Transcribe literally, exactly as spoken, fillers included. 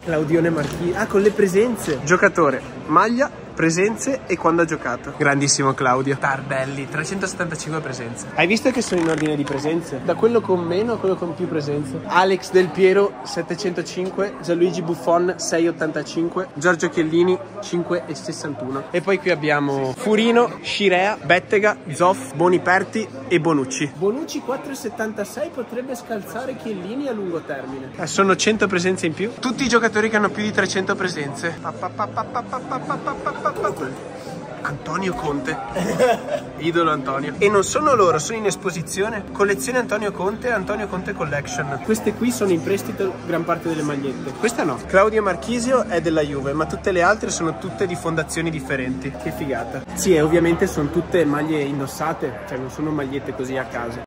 Claudione Marchisi. Ah, con le presenze. Giocatore, maglia, presenze e quando ha giocato. Grandissimo Claudio. Tardelli, trecentosettantacinque presenze. Hai visto che sono in ordine di presenze? Da quello con meno a quello con più presenze. Alex Del Piero settecentocinque, Gianluigi Buffon seicentottantacinque, Giorgio Chiellini cinque e sessantuno. E poi qui abbiamo Furino, Scirea, Bettega, Zoff, Boniperti e Bonucci. Bonucci quattro e settantasei potrebbe scalzare Chiellini a lungo termine. Eh, sono cento presenze in più. Tutti i giocatori che hanno più di trecento presenze. Pa, pa, pa, pa, pa, pa, pa, pa, pa, pa. Antonio Conte. Idolo Antonio. E non sono loro, sono in esposizione. Collezione Antonio Conte, Antonio Conte Collection. Queste qui sono in prestito gran parte delle magliette. Questa no. Claudio Marchisio è della Juve, ma tutte le altre sono tutte di fondazioni differenti. Che figata. Sì, e ovviamente sono tutte maglie indossate, cioè non sono magliette così a caso.